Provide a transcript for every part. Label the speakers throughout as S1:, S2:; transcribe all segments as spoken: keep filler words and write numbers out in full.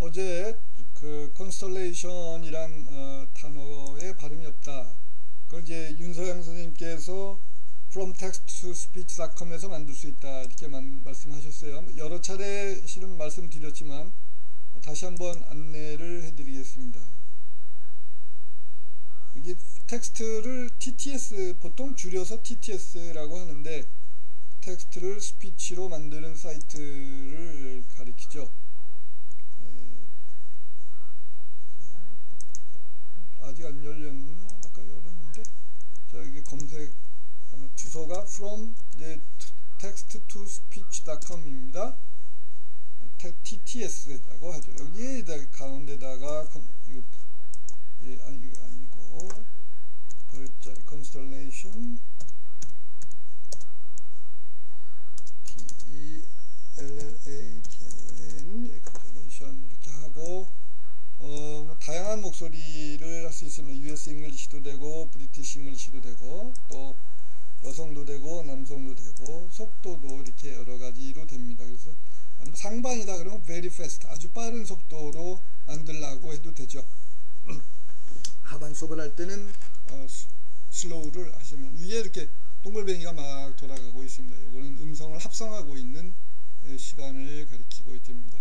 S1: 어제 그 constellation이란 어, 단어에 발음이 없다. 그걸 이제 윤서영 선생님께서 from text to speech dot com에서 만들 수 있다 이렇게만 말씀하셨어요. 여러 차례 실은 말씀드렸지만 다시 한번 안내를 해드리겠습니다. 이게 텍스트를 티티에스, 보통 줄여서 티티에스라고 하는데 텍스트를 스피치로 만드는 사이트를 가리키죠. 아직 안 열렸나? 아까 열었는데. 자, 여기 검색 어, 주소가 from 예, text to speech dot com입니다. 티티에스라고 하죠. 여기에 가운데다가 이거 예, 아니, 이거 아니고 별자리 constellation T E L L A T I N constellation 이렇게 하고 어, 다양한 목소리를 할 수 있습니다. 유에스 잉글리시도 되고 브리티시 잉글리시도 되고 또 여성도 되고 남성도 되고 속도도 이렇게 여러 가지로 됩니다. 그래서 상반이다 그러면 very fast, 아주 빠른 속도로 만들라고 해도 되죠. 하반 수업을 할 때는 어, 슬로우를 하시면 위에 이렇게 동글뱅이가 막 돌아가고 있습니다. 이거는 음성을 합성하고 있는 시간을 가리키고 됩니다.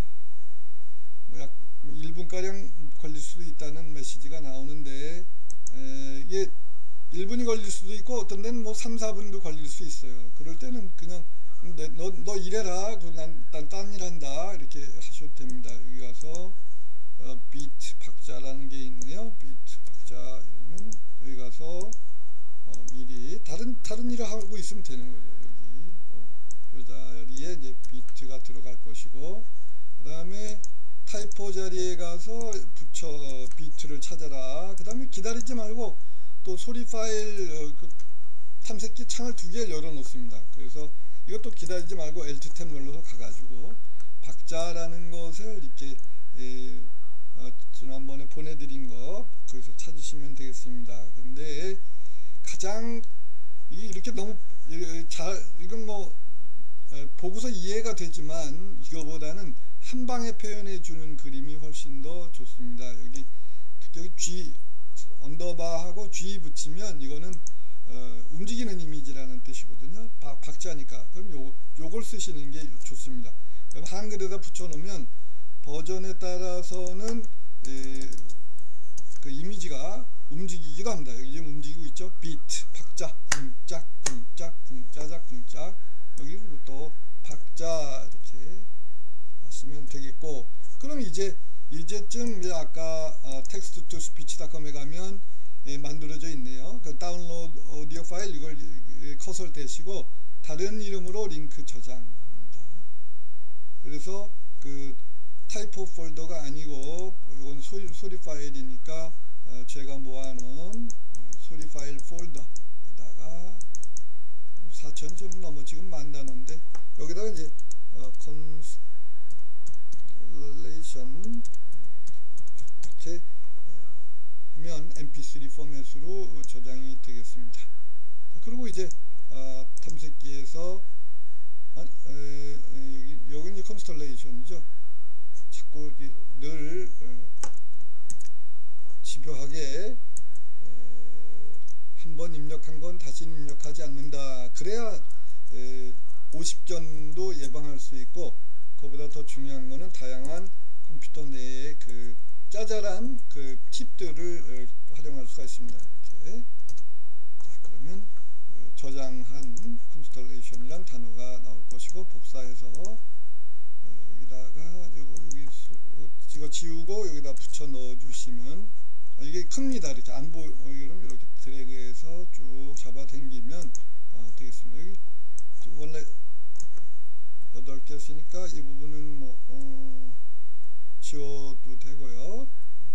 S1: 뭐 약 일 분가량 걸릴 수도 있다는 메시지가 나오는데 에, 이게 일 분이 걸릴 수도 있고 어떤 데는 뭐 삼, 사 분도 걸릴 수 있어요. 그럴 때는 그냥 너, 너 이래라, 난, 난 딴 일 한다 이렇게 하셔도 됩니다. 여기 가서 어, 비트 박자라는 게 있네요. 비트 박자 이러면 여기 가서 어, 미리 다른 다른 일을 하고 있으면 되는 거죠. 여기 어, 그 자리에 이제 비트가 들어갈 것이고, 그 다음에 타이포 자리에 가서 붙여 비트를 찾아라. 그 다음에 기다리지 말고 또 소리 파일 어, 그 탐색기 창을 두 개를 열어 놓습니다. 그래서 이것도 기다리지 말고 엘트 탭 눌러서 가가지고 박자라는 것을 이렇게 에, 어, 지난번에 보내드린 거 거기서 찾으시면 되겠습니다. 근데 가장 이게 이렇게 너무 잘 이건 뭐 에, 보고서 이해가 되지만 이거보다는 한 방에 표현해 주는 그림이 훨씬 더 좋습니다. 여기 여기 G 언더바하고 G 붙이면 이거는 어, 움직이는 이미지라는 뜻이거든요. 박, 박자니까. 그럼 요, 요걸 쓰시는 게 좋습니다. 그럼 한글에다 붙여놓으면 버전에 따라서는 에, 그 이미지가 움직이기도 합니다. 여기 지금 움직이고 있죠. 비트, 박자, 쿵짝, 쿵짝, 쿵짜작, 쿵짝. 여기부터 박자 이렇게 하시면 되겠고, 그럼 이제 이제쯤 이제 아까 어, 텍스트 투 스피치 닷 컴에 가면 예, 만들어져 있네요. 그 다운로드 오디오 파일 이걸 커서를 대시고 다른 이름으로 링크 저장합니다. 그래서 그 타이포 폴더가 아니고 이건 소리, 소리 파일이니까 어, 제가 모아놓은 소리 파일 폴더에다가 사천 좀 넘어 지금 만 단어인데 여기다가 이제 어, constellation 이렇게 하면 엠피쓰리 포맷으로 저장이 되겠습니다. 그리고 이제 어, 탐색기에서 아, 에, 에, 여기 여기 이제 컨스텔레이션이죠. 자꾸 늘 에, 집요하게 한 번 입력한 건 다시 입력하지 않는다. 그래야 에, 오십 견도 예방할 수 있고, 그보다 더 중요한 거는 다양한 컴퓨터 내의 그 짜잘한 그 팁들을 활용할 수가 있습니다. 이렇게. 자, 그러면 그 저장한 컨스텔레이션이란 단어가 나올 것이고, 복사해서 여기다가 여기 이거 지우고 여기다 붙여 넣어 주시면 이게 큽니다. 이렇게 안 보이 그럼 이렇게 드래그해서 쭉 잡아 당기면 어, 되겠습니다. 여기 원래 여덟 개 쓰니까 이 부분은 뭐 어, 지워도 되고요.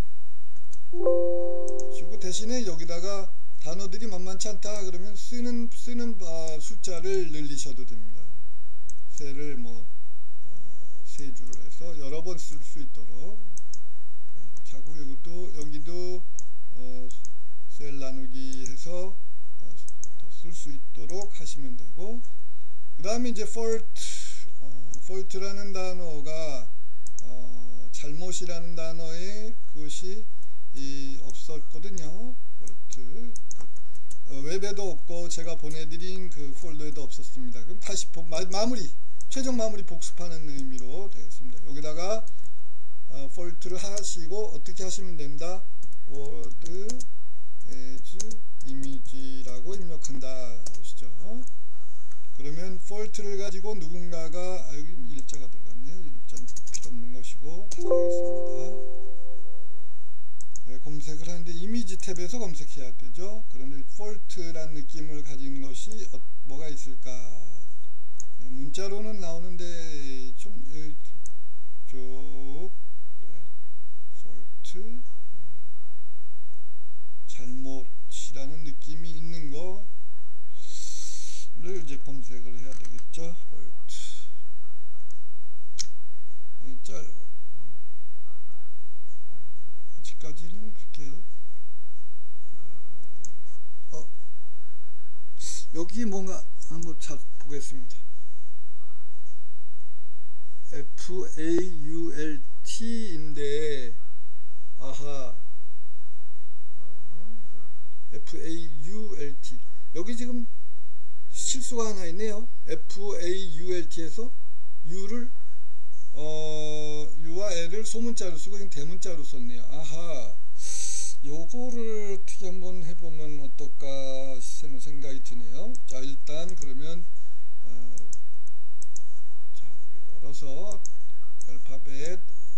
S1: 지우고 대신에 여기다가 단어들이 만만치 않다 그러면 쓰는 쓰는 어, 숫자를 늘리셔도 됩니다. 셀을 뭐 어, 세 줄을 해서 여러 번 쓸 수 있도록 이렇게 하고, 이것도 여기도 어, 셀 나누기 해서 어, 쓸 수 있도록 하시면 되고, 그 다음에 이제 fault 어, fault라는 단어가 어, 잘못이라는 단어에 그것이 이 없었거든요. 폴트. 어, 웹에도 없고 제가 보내드린 그 폴더에도 없었습니다. 그럼 다시 보, 마, 마무리 최종 마무리 복습하는 의미로 되겠습니다. 여기다가 어, 폴트를 하시고 어떻게 하시면 된다. word as image라고 입력한다 하시죠. 그러면 폴트를 가지고 누군가가 아, 여기 일자가 들어갔네요. 일자는 필요 없는 것이고 하겠습니다. 네, 검색을 하는데 이미지 탭에서 검색해야 되죠. 그런데 폴트란 느낌을 가진 것이 어, 뭐가 있을까? 네, 문자로는 나오는데 좀 쭉 폴트 잘못이라는 느낌이 있는 거를 이제 검색을 해야 되겠죠. 폴트 네, 짤 아직까지는 그렇게 어 여기 뭔가 한번 잘 보겠습니다. fault인데 아하 fault 여기 지금 실수가 하나 있네요. fault에서 u를 어, U와 L을 소문자로 쓰고 이건 대문자로 썼네요. 아하, 요거를 어떻게 한번 해보면 어떨까 하는 생각이 드네요. 자, 일단 그러면 어, 자, 열어서 알파벳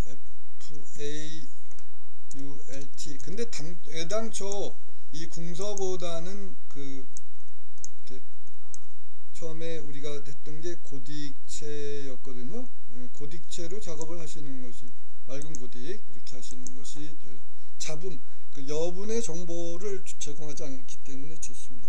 S1: fault 근데 당, 애당초 이 궁서보다는 그 이렇게 처음에 우리가 했던 게 고딕체였거든요. 고딕체로 작업을 하시는 것이 맑은 고딕 이렇게 하시는 것이 잡음 그 여분의 정보를 제공하지 않기 때문에 좋습니다.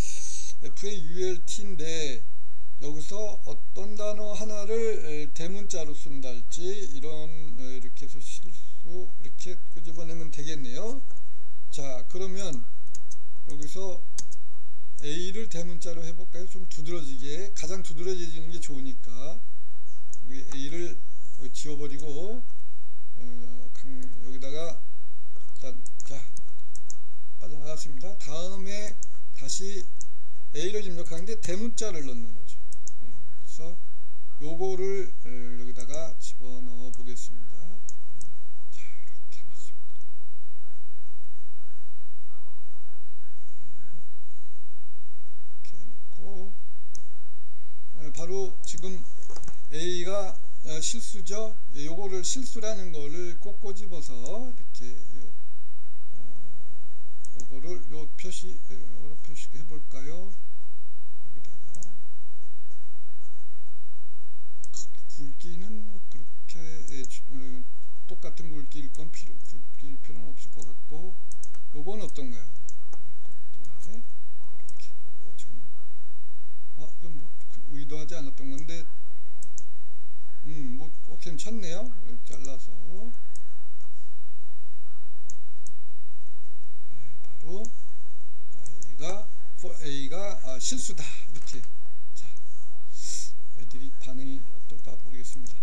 S1: fault인데 여기서 어떤 단어 하나를 대문자로 쓴다 할지 이런 이렇게 해서 실수 이렇게 끄집어내면 되겠네요. 자 그러면 여기서 A를 대문자로 해볼까요? 좀 두드러지게 가장 두드러지는 게 좋으니까 여기 A를 지워버리고 어, 강, 여기다가 일단 자 빠져나갔습니다. 다음에 다시 A를 입력하는데 대문자를 넣는 거죠. 네, 그래서 요거를 어, 여기다가 집어넣어 보겠습니다. 자 이렇게 넣습니다. 이렇게 놓고 어, 바로 지금 A가 어, 실수죠. 예, 요거를 실수라는 거를 꼭 꼬집어서 이렇게 어, 요거를 요 표시 요거 표시해 볼까요? 여기다가 굵기는 뭐 그렇게 예, 어, 똑같은 굵기일 건 필요 굵기일 필요는 없을 것 같고 요건 어떤가요? 이렇게 요거 지금 아 이건 뭐 의도하지 않았던 건데. 음, 뭐, 어, 괜찮네요. 잘라서. 네, 바로, A가, A가, 아, 실수다. 이렇게. 자, 애들이 반응이 어떨까 모르겠습니다.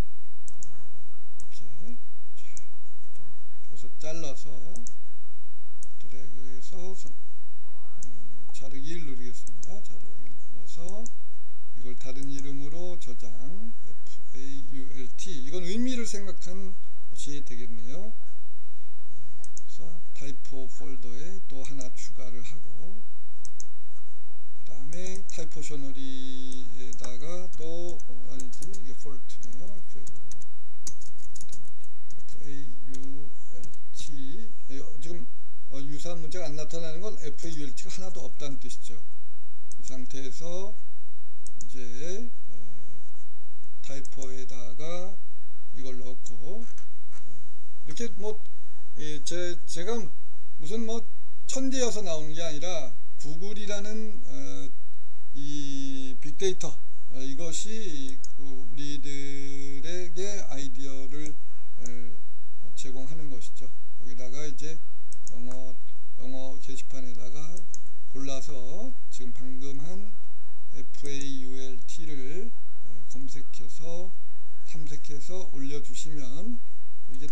S1: 이렇게. 자, 여기서 잘라서, 드래그해서, 어, 자르기를 누르겠습니다. 자르기를 눌러서, 이걸 다른 이름으로 저장. fault 이건 의미를 생각한 것이 되겠네요. 그래서 타이포 폴더에 또 하나 추가를 하고 그 다음에 타이포셔너리에다가 또 어, 아니지 이게 폴트네요. fault 지금 어, 유사한 문제가 안 나타나는 건 fault가 하나도 없다는 뜻이죠. 이 상태에서 이제 타이포에다가 이걸 넣고 이렇게 뭐 예, 제, 제가 무슨 뭐 천재여서 나오는 게 아니라 구글이라는 어, 이 빅데이터 어, 이것이 그 우리들에게 아이디어를 어, 제공하는 것이죠. 여기다가 이제 영어 영어 게시판에다가 골라서 지금 방금 한 fault를 검색해서 탐색해서 올려주시면